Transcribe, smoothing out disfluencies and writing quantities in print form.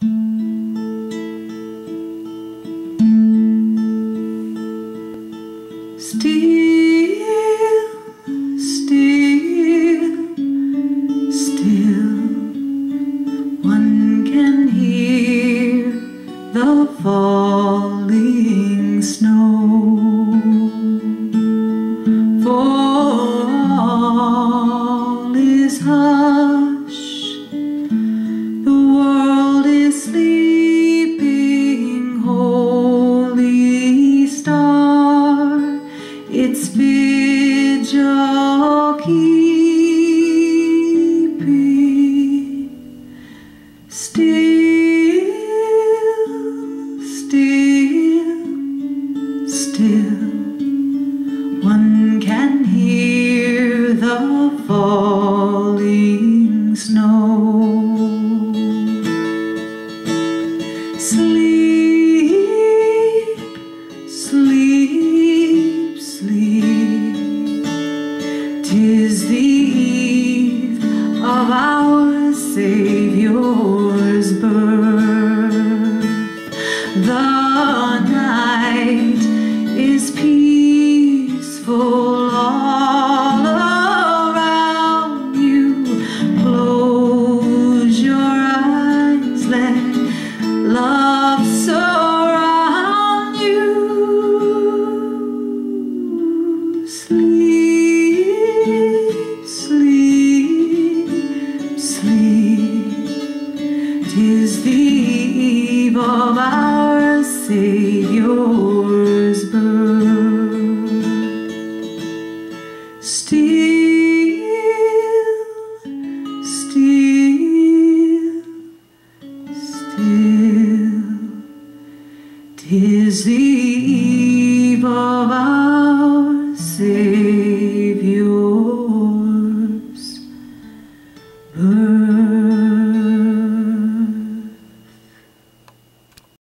Still, still, still, one can hear the falling snow. For all is hushed, the world is sleeping. Holy star, its vigil keeping. Still, still, still, one can hear the falling snow. Sleep, sleep, sleep, 'tis the eve of our Savior's birth. The night is peaceful all around you. Close your eyes, let love surround you. Sleep, sleep, sleep, 'tis the eve of our Savior's birth. Still, still, still, 'tis the eve of our Savior.